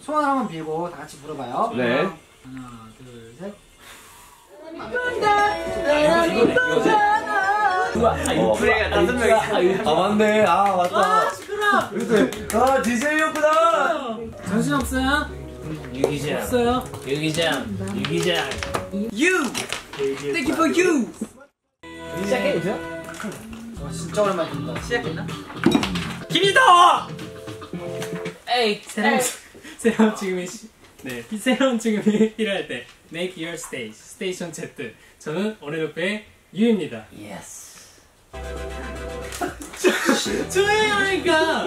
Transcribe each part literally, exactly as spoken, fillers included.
소원 한번 빌고 다 같이 불어봐요. 네. 하나, 둘, 셋. 어, 플레이가 다섯 명이. 아 맞네. 아 맞다. 아 시끄러. 그때 아 디제이였구나. 정신 없어요? 유기장. 없어요? 유기장. 유기장. You. Thank you for you. 시작해 보세요. 와 진짜 오랜만에 듣는다. 시작했나? 김희도. 에이. 새로운 새로운 지금이 시, 네 새로운 지금이 필요할 때 Make your stage 스테이션 Z. 저는 오네로페의 유입니다. 예스. 조용히 하니까.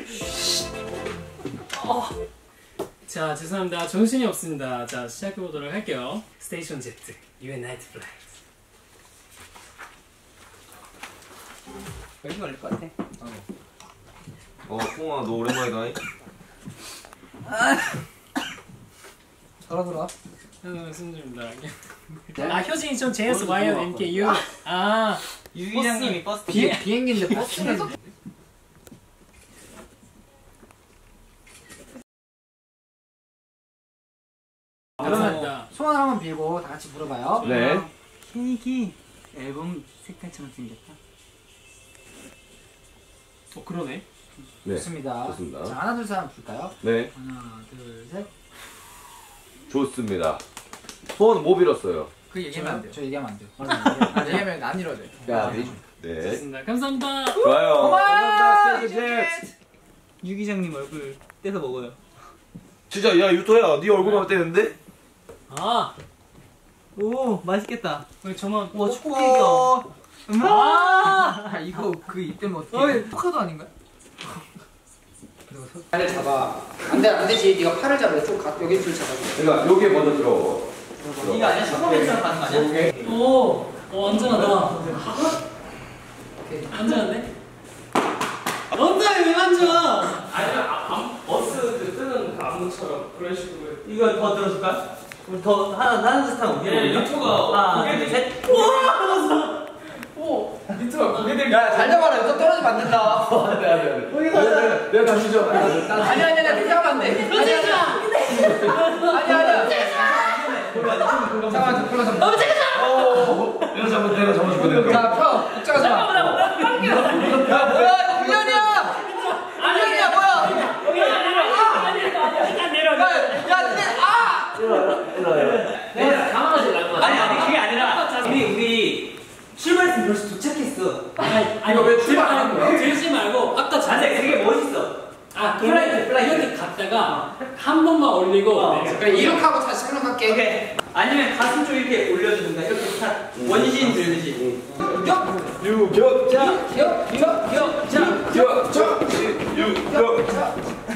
어. 자 죄송합니다. 정신이 없습니다. 자 시작해 보도록 할게요. 스테이션 Z You and Night Flight. 여기 걸릴 것 같아. 어 콩아 너 오랜만이다. 돌아돌아. 네, 순주입니다. 아 효진이 좀 제이에스 와이언 엠케이유. 아 유기장님이 버스 비 비행기인데 버스는. 그러면 소원 한번 빌고 다 같이 불어봐요. 네. 케이크 앨범 색깔처럼 생겼다. 어 그러네. 네. 좋습니다. 좋습니다. 자 하나 둘 셋 한번 불까요? 네. 하나 둘 셋. 좋습니다. 소원 뭐 빌었어요? 그 얘기하면 안 돼요. 저 얘기하면 안 돼요. 아, 얘기하면 안 이루어져요. 야, 네. 좋습니다. 감사합니다. 좋아요. 고마워. 스테이지 셋. 유기장님 얼굴 떼서 먹어요. 진짜 야 유토야, 네 얼굴만 떼는데? 아 오 맛있겠다. 왜 저만 와 초코케이크다. 아 아 이거 그 입대면 어떡해? 포카도 아닌가요? 팔을 잡아. 안돼 안되지. 네가 팔을 잡아. 쭉 가. 여기 줄 잡아. 그러니까 여기에 먼저 들어. 이거 아니야? 샤워맨처럼 가는 거 아니야? 오, 오 안전하다. 안전한데? 엉덩이 왜 만져? 아니면 아, 버스 그 뜨는 그 안무처럼 그런 식으로. 이거 더 들어줄까? 우리 더 하나 하나 씩 하면 네, 유튜브가 하나 둘 셋. 오! 유튜브가 고개들. 야 달려봐라. 또 떨어지면 안 된다. 안돼 안돼 안돼. 내가 다시 줘. 아니 아니 아니 그렇게 하면 안 돼. 아니 아니 아니 아니. 잠깐만 불러 잠깐만. 내가 잡아 내가 잡아주고 내가. 자 펴. 걱정하지 마. 야 뭐야 훈련이야. 훈련이야 뭐야. 일단 내려. 야 근데 아. 내가 당황하지 말고. 아니 아니 그게 아니라 우리 우리 출발했으면 벌써 도착했어. 아니, 아니 이거 왜 출발하는 거야? 들지 말고 아까 전 아니 그게 멋있어. 아 플라이트 플라이트 이렇게 갔다가 한 번만 올리고 어. 네. 그래 이렇게 하고 다시 생각할게. 오케이. 아니면 가슴 쪽 이렇게 올려주든가 이렇게 탁 원신 들듯이. 유격자. 기억기억기억자 유격자. 유격자.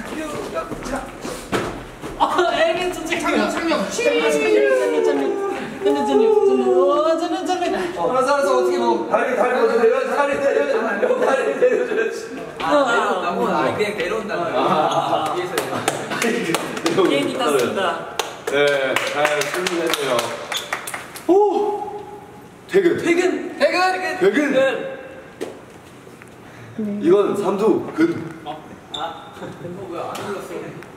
아 애기 진짜 창녕 창녕. 알았어 알았어 어떻게 뭐. 다리 다리 먼저 내려. 다리 내려. 다리 내려줘야지. 아 나고 나 그냥 내려온다는 거야. 위에서. 비행기 탔습니다. 네, 잘 승리했네요. 오, 퇴근. 퇴근. 퇴근. 퇴근. 이건 삼두 근. 아, 멤버 왜안 올랐어?